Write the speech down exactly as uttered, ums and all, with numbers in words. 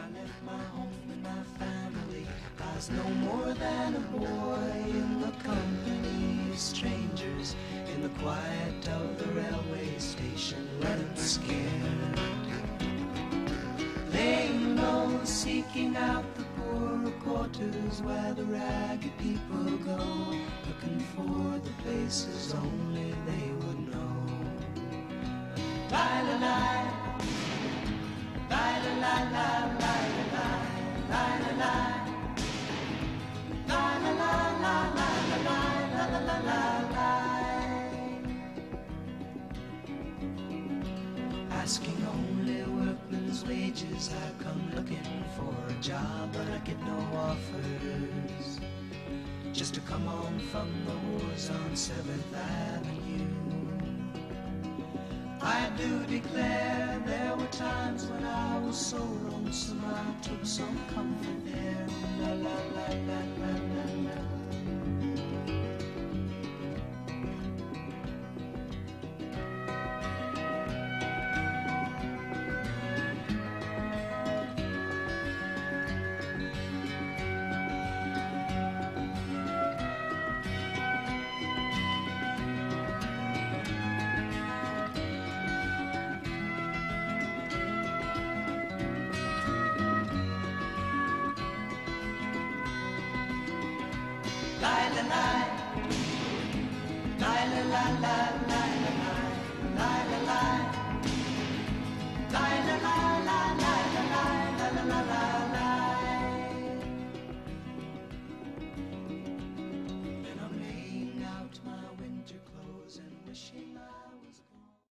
I left my home and my family, I was no more than a boy in the company of strangers, in the quiet of the railway station, running scared, laying low, seeking out the poorer quarters where the ragged people go, looking for the places only they would know. Lie-la-lie, lie-la-lie-lie-la-lie-lie-la-lie, asking only workmen's wages, I come looking for a job, but I get no offers, just to come home from the wars on seventh Avenue. I do declare there were times when I was so lonesome, I took some comfort there. La la la la la la la. Then I'm laying out my winter clothes and wishing